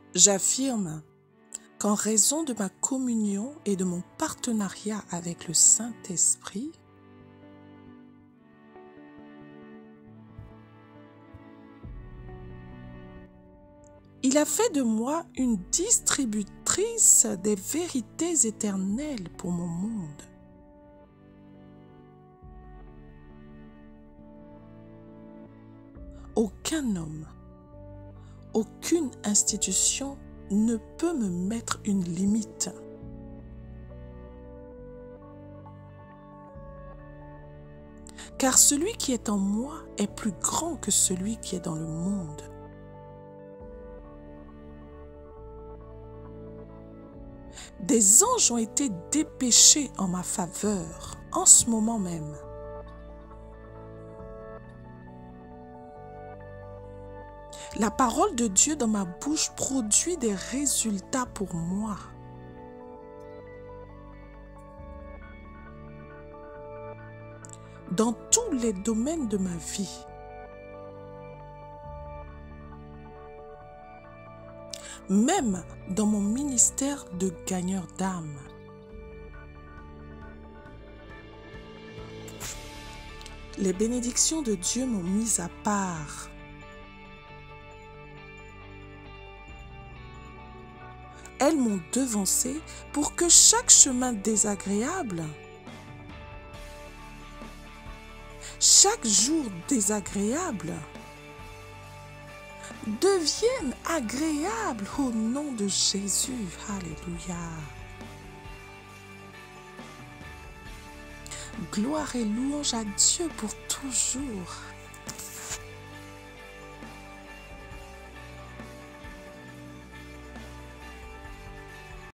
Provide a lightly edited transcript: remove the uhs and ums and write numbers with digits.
J'affirme qu'en raison de ma communion et de mon partenariat avec le Saint-Esprit, il a fait de moi une distributrice des vérités éternelles pour mon monde. Aucun homme, aucune institution ne peut me mettre une limite. Car celui qui est en moi est plus grand que celui qui est dans le monde. Des anges ont été dépêchés en ma faveur en ce moment même. La parole de Dieu dans ma bouche produit des résultats pour moi. Dans tous les domaines de ma vie. Même dans mon ministère de gagneur d'âme. Les bénédictions de Dieu m'ont mis à part. Elles m'ont devancé pour que chaque chemin désagréable, chaque jour désagréable, devienne agréable au nom de Jésus. Alléluia. Gloire et louange à Dieu pour toujours.